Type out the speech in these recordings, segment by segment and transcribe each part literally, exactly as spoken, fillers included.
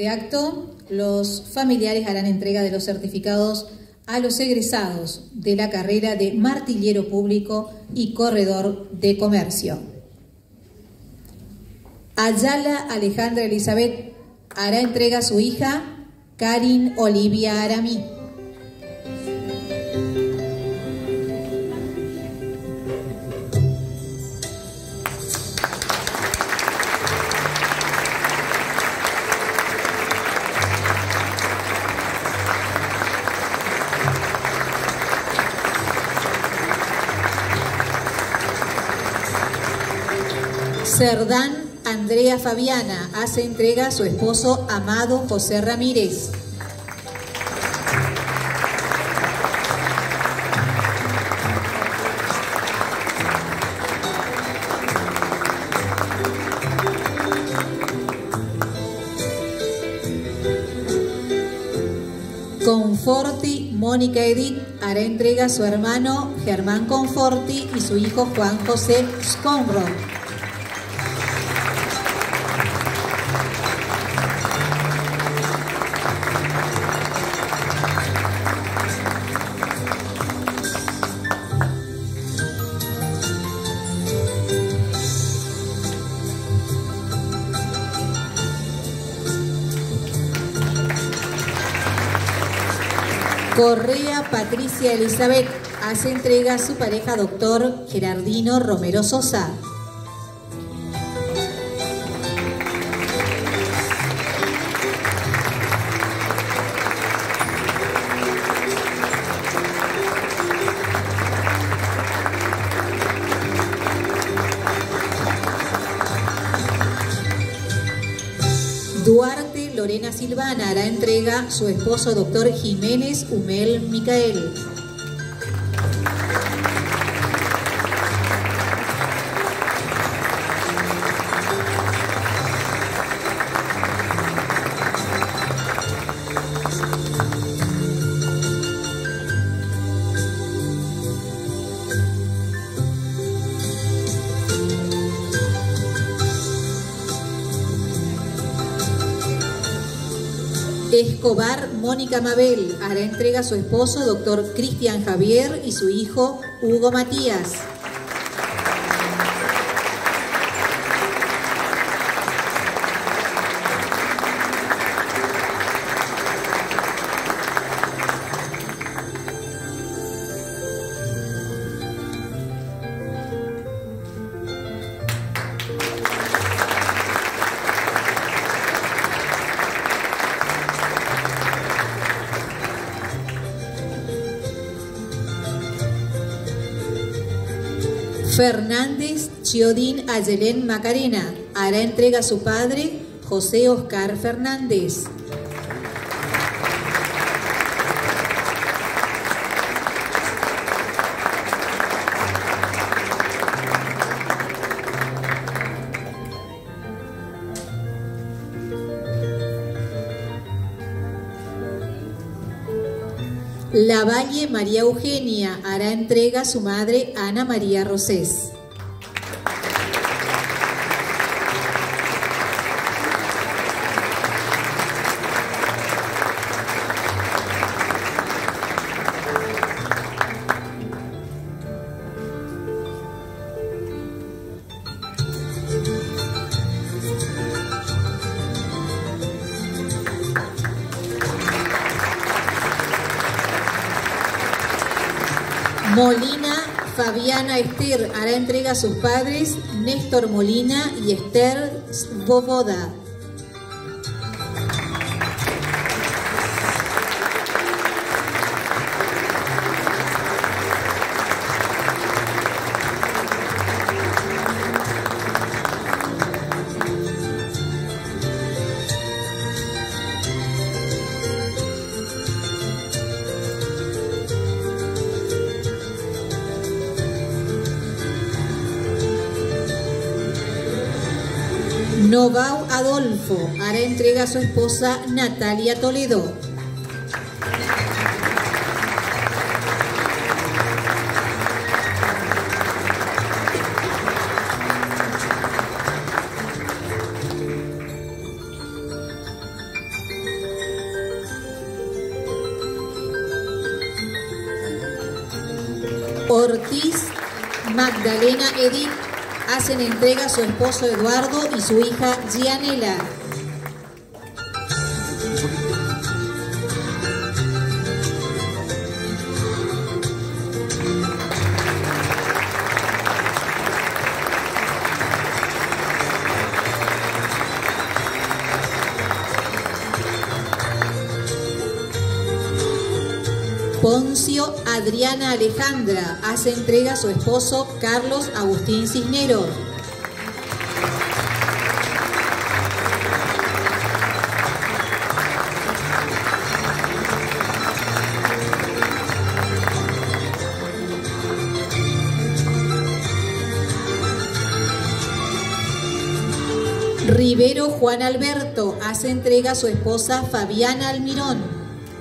este acto, los familiares harán entrega de los certificados a los egresados de la carrera de martillero público y corredor de comercio. Ayala Alejandra Elizabeth hará entrega a su hija Karin Olivia Aramí. Cerdán Andrea Fabiana hace entrega a su esposo Amado José Ramírez. Conforti Mónica Edith hará entrega a su hermano Germán Conforti y su hijo Juan José Sconro. Correa Patricia Elizabeth hace entrega a su pareja doctor Gerardino Romero Sosa. Duarte Lorena Silvana hará entrega a su esposo doctor Jiménez Humel Micael. Escobar Mónica Mabel hará entrega a su esposo, doctor Cristian Javier, y su hijo, Hugo Matías. Fernández Chiodín Ayelén Macarena hará entrega a su padre, José Oscar Fernández. Lavalle María Eugenia hará entrega a su madre Ana María Rosés. Molina Fabiana Esther hará entrega a sus padres Néstor Molina y Esther Svoboda. Novau Adolfo hará entrega a su esposa Natalia Toledo. Ortiz Magdalena Edith hacen entrega a su esposo Eduardo y su hija Gianela. Poncio Adriana Alejandra hace entrega a su esposo Carlos Agustín Cisneros. Rivero Juan Alberto hace entrega a su esposa Fabiana Almirón.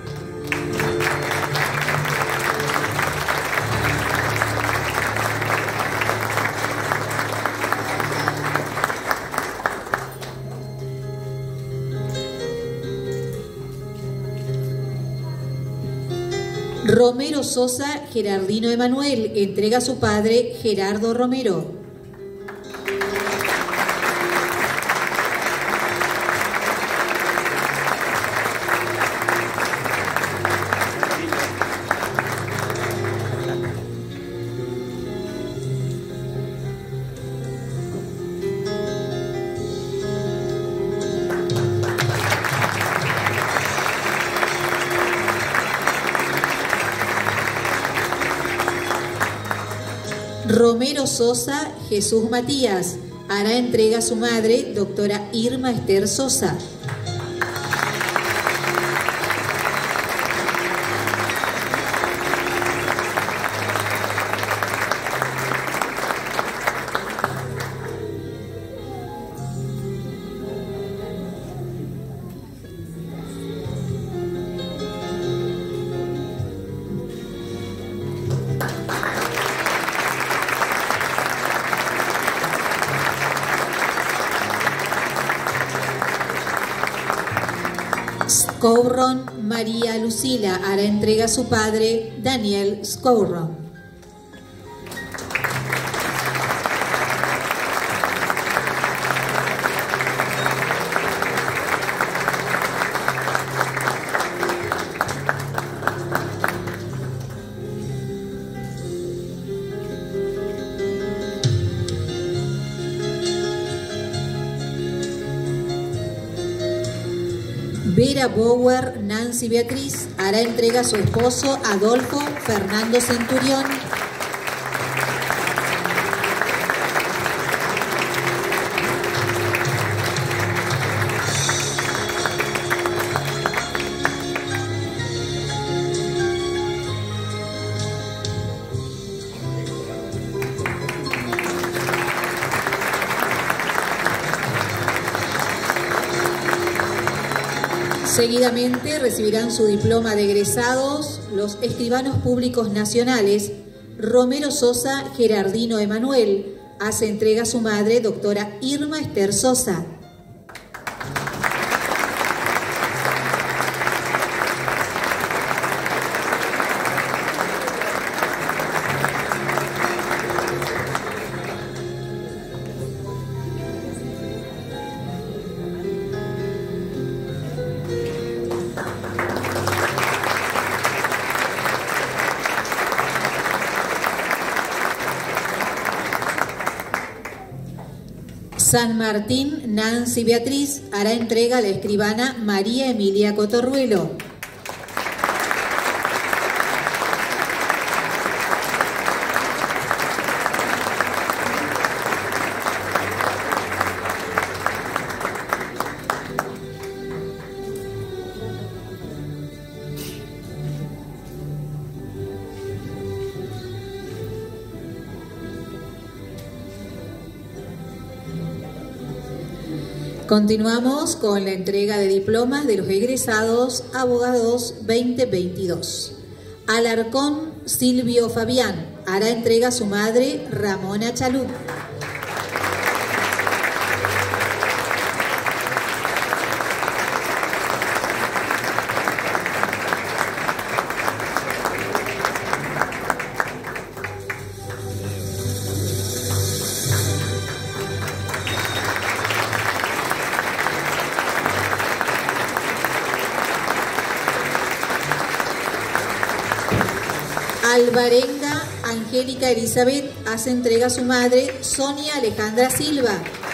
Romero Sosa Gerardino Emanuel entrega a su padre Gerardo Romero. Romero Sosa Jesús Matías hará entrega a su madre, doctora Irma Esther Sosa. Scouron María Lucila hará entrega a su padre, Daniel Scouron. Vera Bower Nancy Beatriz hará entrega a su esposo Adolfo Fernando Centurión. Seguidamente recibirán su diploma de egresados los escribanos públicos nacionales Romero Sosa Gerardino Emanuel. Hace entrega a su madre, doctora Irma Esther Sosa. San Martín Nancy Beatriz hará entrega a la escribana María Emilia Cotorruelo. Continuamos con la entrega de diplomas de los egresados Abogados veinte veintidós. Alarcón Silvio Fabián hará entrega a su madre Ramona Chalup. Alvarenga Angélica Elizabeth hace entrega a su madre Sonia Alejandra Silva.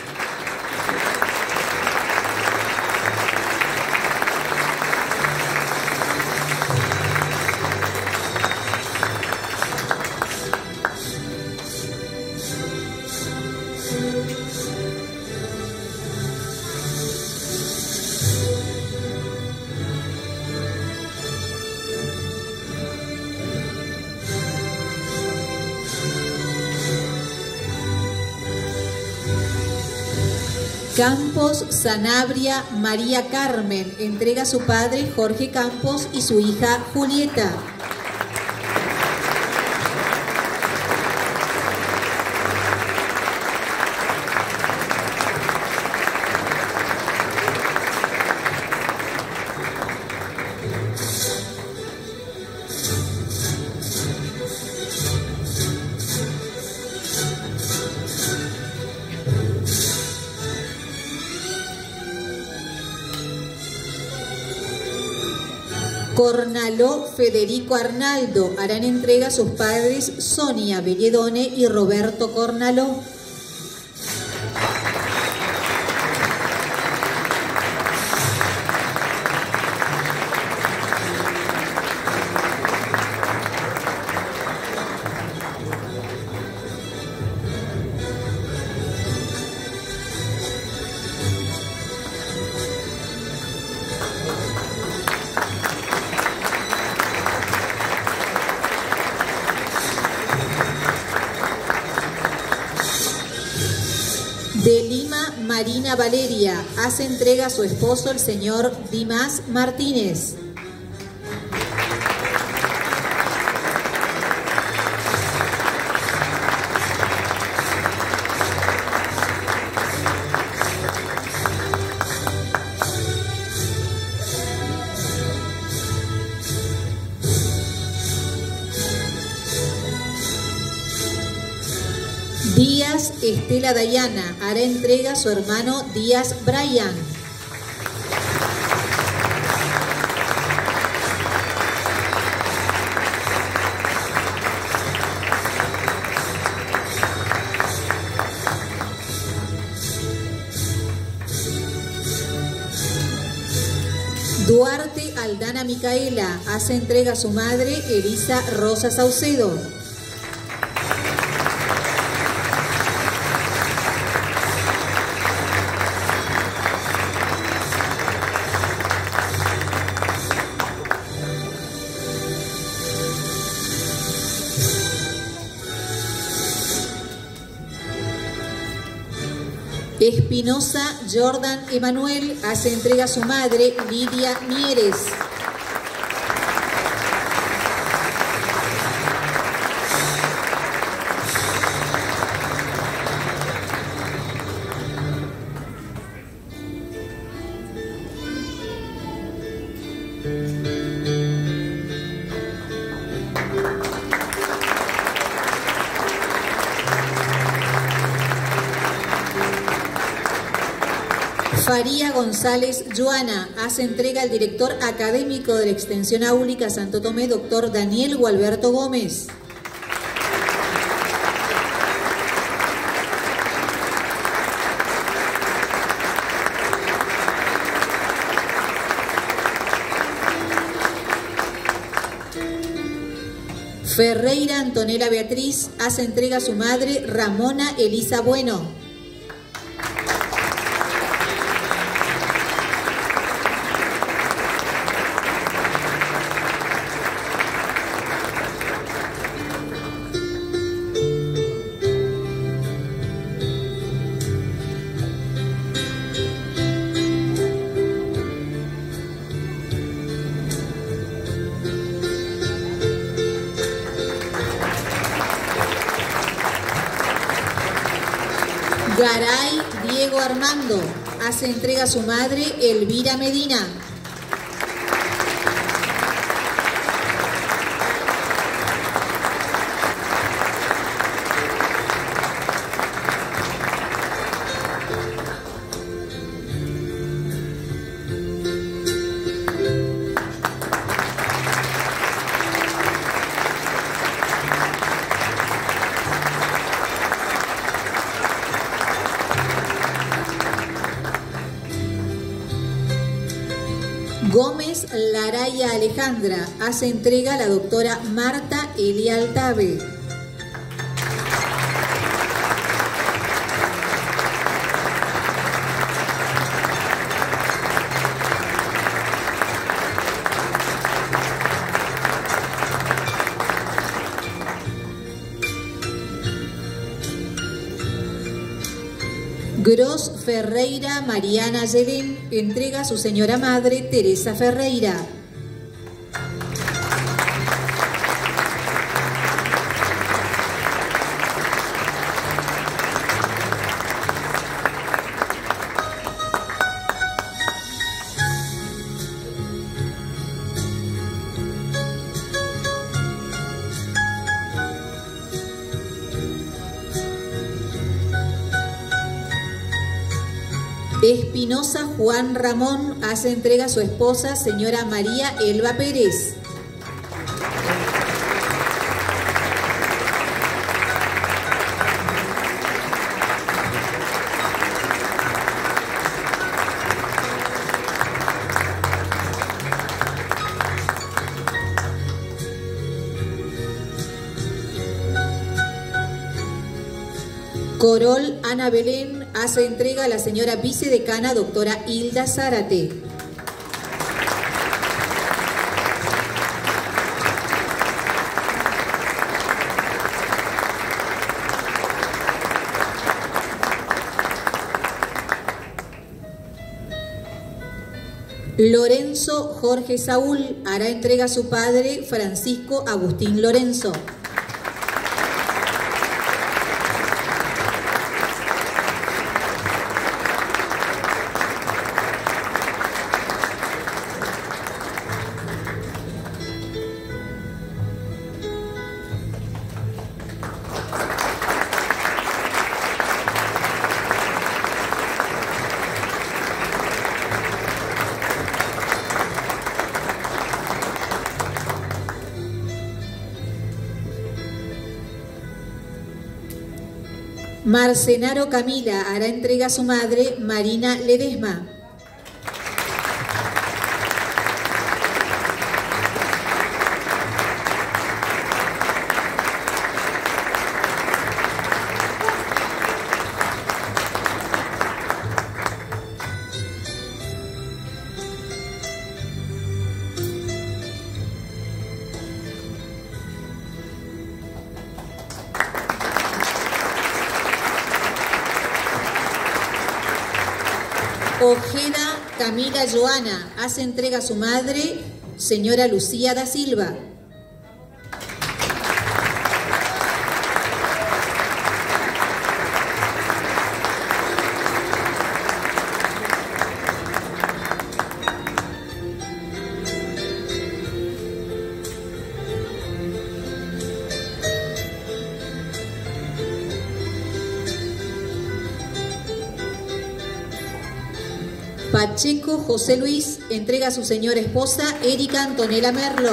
Campos Sanabria María Carmen entrega a su padre Jorge Campos y su hija Julieta. Cornaló Federico Arnaldo harán entrega a sus padres Sonia Belledone y Roberto Cornaló. De Lima, Marina Valeria hace entrega a su esposo, el señor Dimas Martínez. Díaz Estela Dayana hará entrega a su hermano Díaz Brian. Duarte Aldana Micaela hace entrega a su madre Elisa Rosa Saucedo. Espinosa Jordan Emanuel hace entrega a su madre Lidia Mieres. Faría González Joana hace entrega al director académico de la Extensión Áulica Santo Tomé, doctor Daniel Gualberto Gómez. Ferreira Antonella Beatriz hace entrega a su madre Ramona Elisa Bueno. Garay Diego Armando hace entrega a su madre Elvira Medina. Gómez Laraya Alejandra hace entrega a la doctora Marta Elia Altave. Gros Ferreira Mariana Yelén entrega a su señora madre Teresa Ferreira. Espinosa Juan Ramón hace entrega a su esposa, señora María Elba Pérez. Corol Ana Belén hace entrega a la señora vicedecana doctora Hilda Zárate. Lorenzo Jorge Saúl hará entrega a su padre Francisco Agustín Lorenzo. Marcenaro Camila hará entrega a su madre Marina Ledesma. Ojeda Camila Joana hace entrega a su madre, señora Lucía da Silva. Pacheco José Luis entrega a su señora esposa Erika Antonella Merlo.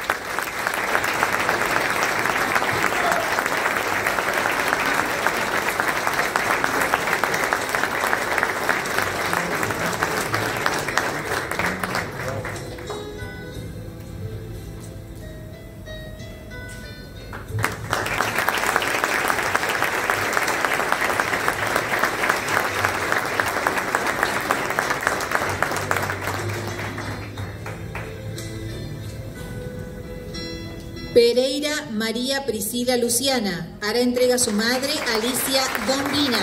Pereira María Priscila Luciana hará entrega a su madre Alicia Bombina.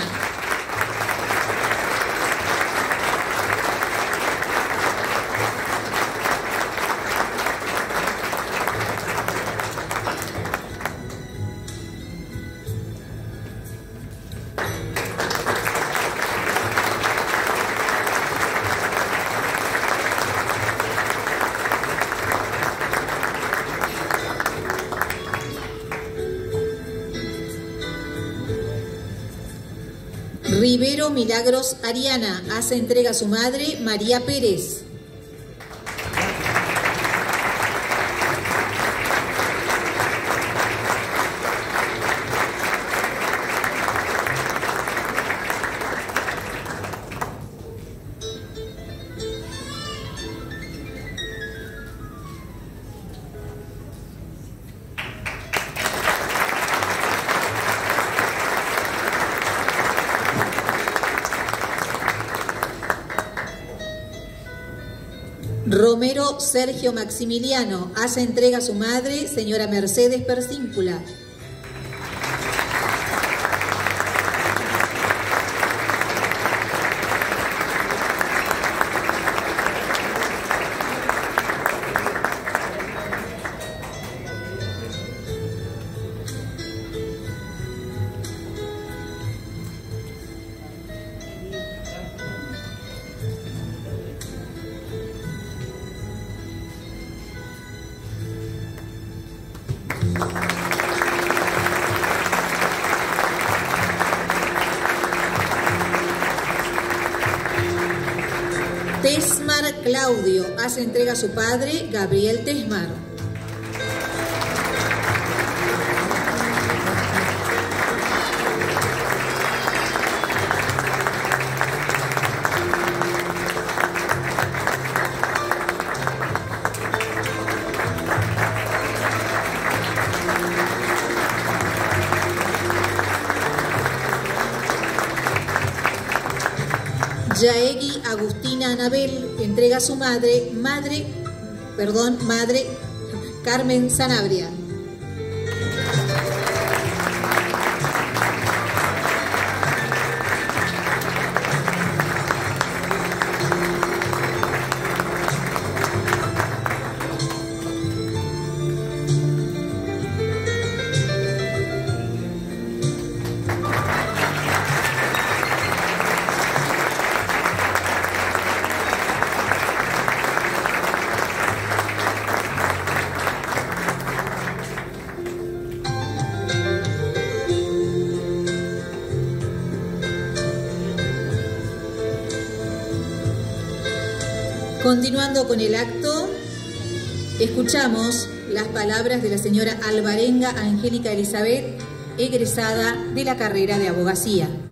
Rivero Milagros Ariana hace entrega a su madre María Pérez. Romero Sergio Maximiliano hace entrega a su madre, señora Mercedes Persíncula. Tesmar Claudio hace entrega a su padre, Gabriel Tesmar. Yaegui Agustina Anabel entrega a su madre, madre, perdón, madre Carmen Sanabria. Continuando con el acto, escuchamos las palabras de la señora Alvarenga Angélica Elizabeth, egresada de la carrera de abogacía.